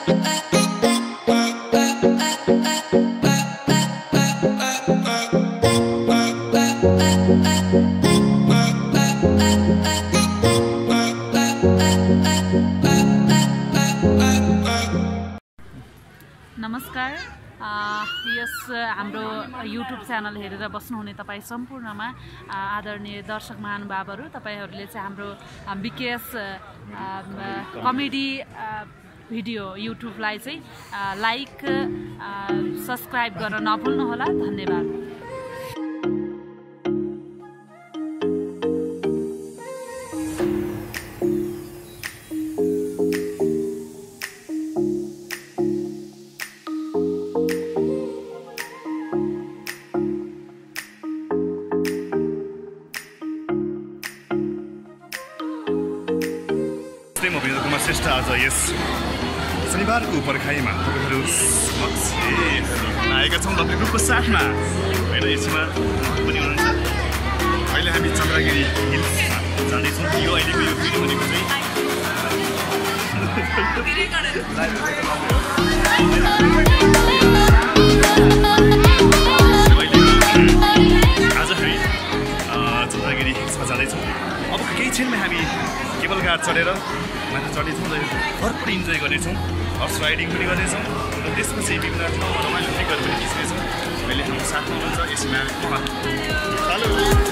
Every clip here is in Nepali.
नमस्कार यस हाम्रो युट्युब च्यानल हेरेर बस्नुहुने तपाईँ सम्पूर्णमा आदरणीय दर्शक महानुभावहरू तपाईहरूले चाहिँ हाम्रो विकेस कमेडी भिडियो युट्युबलाई चाहिँ लाइक सब्स्क्राइब गर्न नभुल्नुहोला। धन्यवाद। श्रेष्ठ आज यस शनिबारको पर्खाइमा तपाईँहरू आएका छौँ लक्ष्मी ग्रुपको साथमा होइन। यसमा पनि हुनुहुन्छ। अहिले हामी चन्द्रगिरी हिल्स जाँदैछौँ। यो अहिलेको यो भिडियो भनेको चाहिँ आज हामी चन्द्रगिरी हिल्समा जाँदैछौँ। अब केही क्षणमा हामी केबल कार चढेर माथि चढ्नेछौँ र भरपुर इन्जोय गर्नेछौँ। हर्स राइडिङ पनि गर्नेछौँ र त्यसपछि विभिन्न ठाउँमा रमाइलो पिकहरू पनि खिच्नेछौँ। अहिले हाम्रो साथमा हुनुहुन्छ यसमा हेलो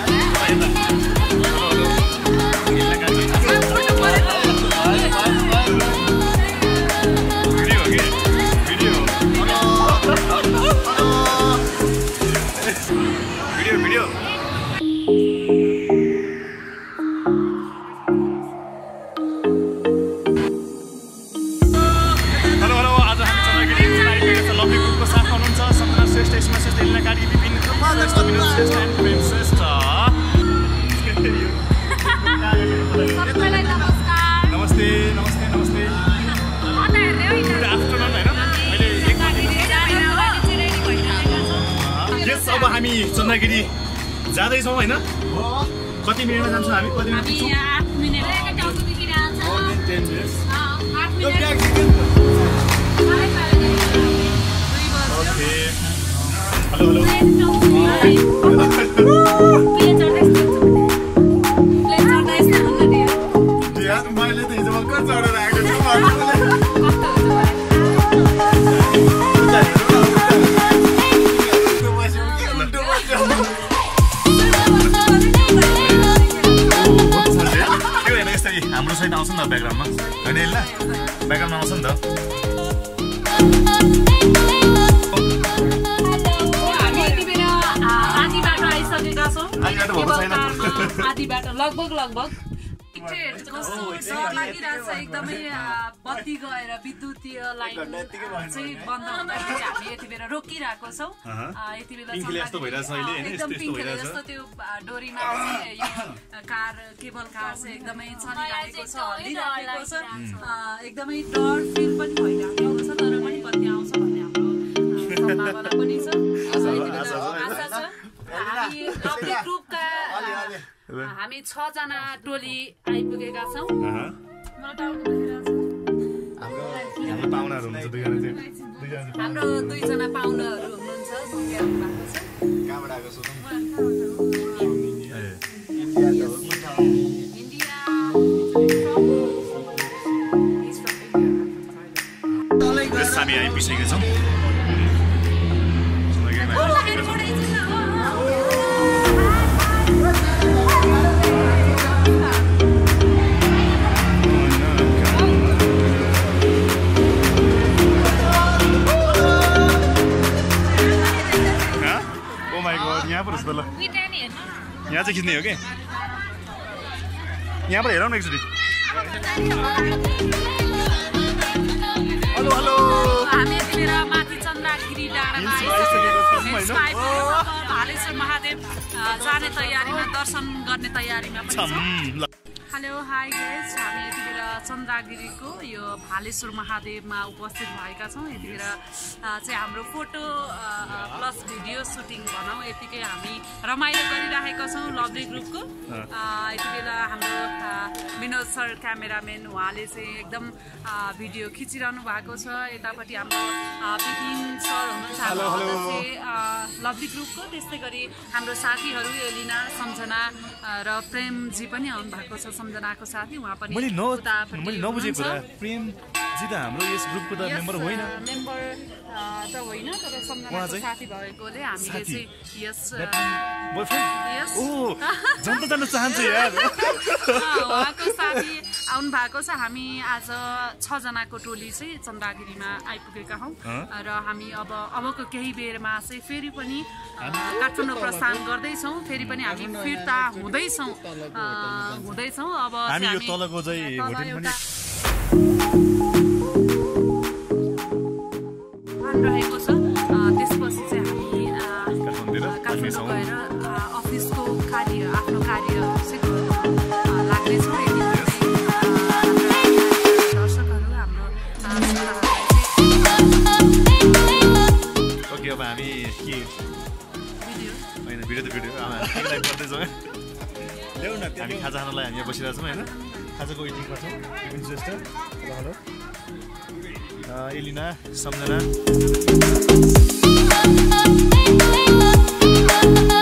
भिडियो नमस्ते नमस्ते नमस्ते यस अब हामी चन्द्रगिरी जाँदैछौँ होइन। कति मिनटमा जान्छौँ हामी? कति मिनट हेलो मैले त हिजो भर्खर चढेर आएको छु। त्यो होइन यसरी हाम्रो सहित आउँछ नि त ब्याकग्राउन्डमा होइन। ल ब्याकग्राउन्डमा आउँछ नि त। आधी बाटो लगभग लागिरहेछ। एकदमै बत्ती गएर विद्युतीय लाइन चाहिँ बन्द हुँदाखेरि हामी यति बेला रोकिरहेको छौँ। यति बेला एकदम पिङ्कले जस्तो त्यो डोरीमा चाहिँ यो कार केबल कार चाहिँ एकदमै चलिरहेको छ, हल्लिरहेको छ। एकदमै डर फिल पनि भइरहेको छ, तर पनि बत्ती आउँछ भन्ने हाम्रो सम्भावना पनि छ। आशा छ। हामी ग्रुपका हामी 6 जना टोली आइपुगेका छौँ। हाम्रो 2 जना पाहुनाहरू हुनुहुन्छ। हामी आइपुगेका छौँ। यहाँ चाहिँ खिच्ने हो कि यहाँबाट हेरौँ न एकचोटि। हेलो हेलो हामी यति बेला माथि चन्द्रगिरी डाँडामा आइसकेको भालेश्वर महादेव जाने तयारीमा, दर्शन गर्ने तयारीमा पनि छौँ। हेलो हाई गाइस, हामी यति बेला चन्द्रगिरीको यो भालेश्वर महादेवमा उपस्थित भएका छौँ। यति बेला चाहिँ हाम्रो फोटो प्लस भिडियो सुटिङ भनौँ यतिकै हामी रमाइलो गरिरहेका छौँ लभली ग्रुपको। यति बेला हाम्रो विनोद सर क्यामेराम्यान, उहाँले चाहिँ एकदम भिडियो खिचिरहनु भएको छ। यतापट्टि हाम्रो पिपिन सर हुनुहुन्छ लभली ग्रुपको। त्यस्तै गरी हाम्रो साथीहरू एलिना, सम्झना र प्रेमजी पनि आउनु भएको छ। सम्झनाको साथी उहाँ पनि मैले नबुझेको कुरा प्रेम जी त हाम्रो यस ग्रुपको त मेम्बर होइन, मेम्बर त होइन, तर सम्झनाको साथी भएकोले हामीले चाहिँ यस बोयफ्रेन्ड जन्त जान चाहन्छु यार। उहाँको साथी आउनु भएको छ। हामी आज 6 जनाको टोली चाहिँ चन्द्रगिरीमा आइपुगेका हौँ र हामी अबको केही बेरमा चाहिँ फेरि पनि काठमाडौँ प्रस्थान गर्दैछौँ। फेरि पनि हामी फिर्ता हुँदैछौँ। अब हामी यो तलको चाहिँ होटल पनि रहेको छ। त्यसपछि चाहिँ हामी काठमाडौँ गएर अफिसको कार्य, आफ्नो कार्य लाग्नेछौँ। दर्शकहरू हाम्रो ओके, अब हामी के होइन भिडियो त भिडियो गर्दैछौँ। हामी खाजा खानलाई हामी यहाँ बसिरहेको छौँ होइन, खाजाको वेटिङमा छौँ। विपिन श्रेष्ठ, हेलो एलिना, सम्झना।